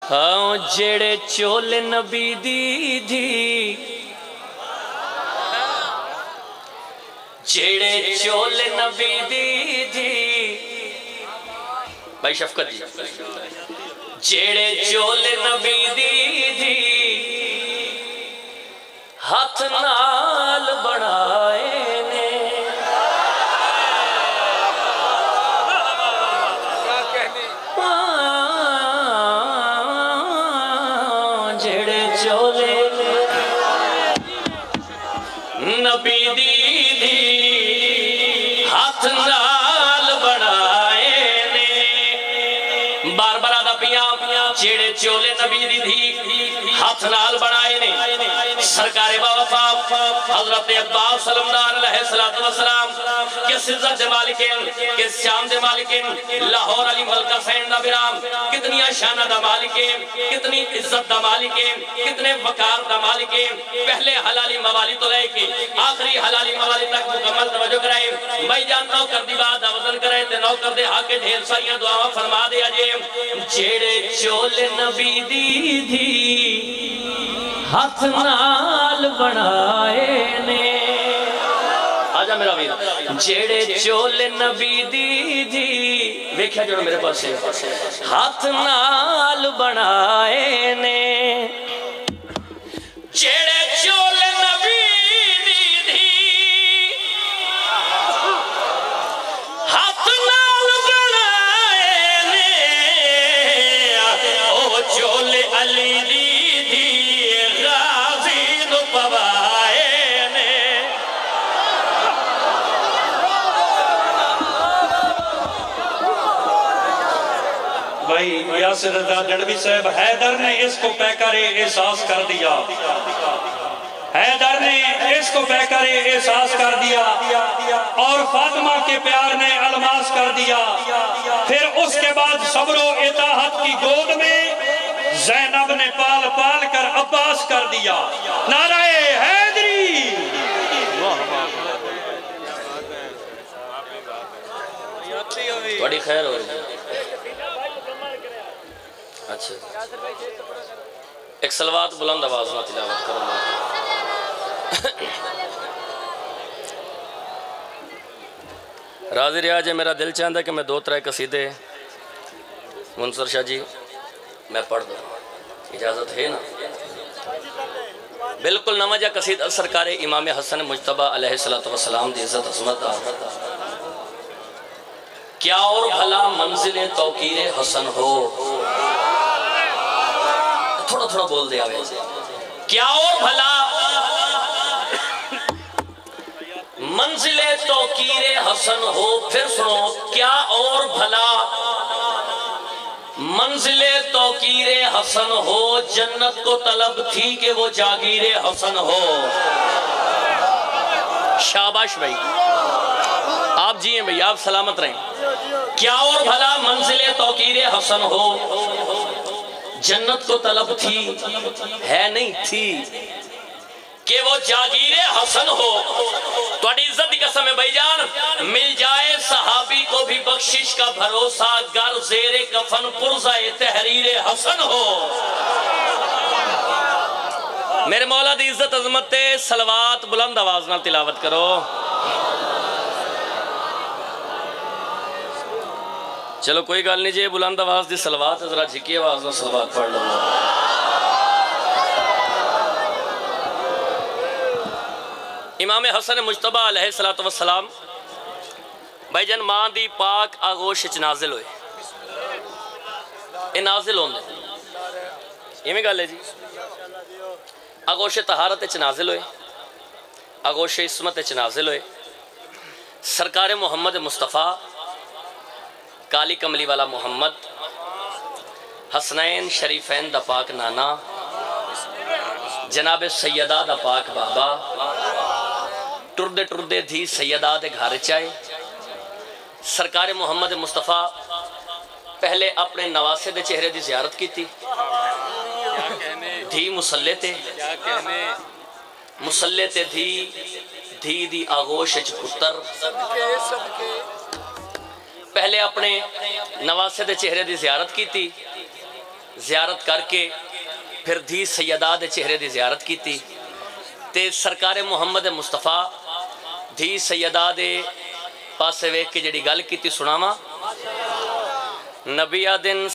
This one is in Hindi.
हाँ जेड़े चोले नबी दी धी, जेड़े चोले नबी दी धी, भाई शफकत जी, जेड़े चोले नबी दी धी हाथ नाल बनाए ने, जेड़े चोले नबी दी धी हाथ नाल बनाए ने, बार बार आदा पिया जेड़े चोले नबी दी धी हाथ नाल बनाए ने। सरकारे बावफा हजरत अब्बास सलामदार अलैहिस्सलातु वस्सलाम किस इज्जत दे मालिकिन, किस शान दे मालिकिन, लाहौर अली मलका सैन दा बिराम कितनी शाना दा मालिकिन, कितनी इज्जत दा मालिकिन, कितने वकार दा मालिकिन। पहले हलाली मवाली तो लेके आखिरी हलाली मवाली तक मुकम्मल तवज्जो कराए। भाई जान नौकर दी बात दा वजन करे ते नौकर दे हक ढेर सारियां दुआवां फरमा दे अजे। जेड़े चोले नबी दी धी हाथ नाल बनाए ने, आजा मेरा वीर, जेड़े चोले नबी दी धी वेख्या जो मेरे पास हाथ नाल बनाए ने, जेड़े चोले नबी दी धी हाथ नाल बनाए ने, ओ चोले अली दी यासिर रज़ा गढ़वी साहब, हैदर ने इसको पैकरे एहसास कर दिया, हैदर ने इसको पैकरे एहसास कर दिया और फातिमा के प्यार ने अलमास कर दिया। फिर उसके बाद सब्रो इताहत की गोद में ज़ैनब ने पाल पाल कर अब्बास कर दिया। नाराए हैदरी, बड़ी खैर हो रही। अच्छा एक सलवात बुलंद आवाज में तिलावत करो। राजी रियाज है, मेरा दिल चाहता है कि मैं दो तरह कसीदे मुनसर शाह जी मैं पढ़ दूँ, इजाज़त है ना? बिल्कुल नवा जा कसीदा सरकार इमाम हसन मुजतबा अलैहिस्सलातु वस्सलाम दी इज्जत अज़मत क्या और भला मंजिले तौकीरे हसन हो। थोड़ा थोड़ा बोल दिया क्या और भला मंजिले तौकीरे हसन हो। फिर सुनो, क्या और भला मंजिले तौकीरे हसन हो, जन्नत को तलब थी कि वो जागीरे हसन हो। शाबाश भाई, आप जिए भाई, आप सलामत रहें। क्या और भला मंजिले तौकीरे हसन हो, जन्नत को तलब थी है नहीं थी कि वो जागीरे हसन हो। थोड़ी इज्जत की कसम है भाईजान, मिल जाए सहाबी को भी बख्शिश का भरोसा, गर जेरे कफन पुरज़ाए तहरीरे हसन हो। मेरे मौला दी इज्जत अजमत सलवात बुलंद आवाज नाल तिलावत करो। चलो कोई गल नहीं जी, बुलंद आवाज दी सलवात जरा झिकी आवाज नाल सलवात पढ़ लो। इमाम हसन मुजतबा अलैहिस्सलातु वस्सलाम भाईजान मां दी पाक आगोश च नाजिल होए। ये नाजिल होंदे इवें गल है जी, आगोश तहारत च नाजिल होए, आगोश इस्मत च नाजिल होए। सरकार मुहम्मद मुस्तफ़ा काली कमली वाला मुहम्मद हसनैन शरीफैन दा पाक नाना जनाब सैयदा दा पाक बाबा टुरदे टुरदे धी सैयदा दे घर च आए। सरकार मुहम्मद मुस्तफ़ा पहले अपने नवासे दे चेहरे की जियारत की थी। धी मुसल्ले ते मुसल्ले ते धी दी आगोश च पुत्र। पहले अपने नवासे दे चेहरे की जियारत की थी, जियारत करके फिर धी सैयदा दे चेहरे की जियारत की ते सरकार मुहम्मद मुस्तफा धी सैयदा दे पासे वेख के जिहड़ी गल की सुनावा। नबिया दिन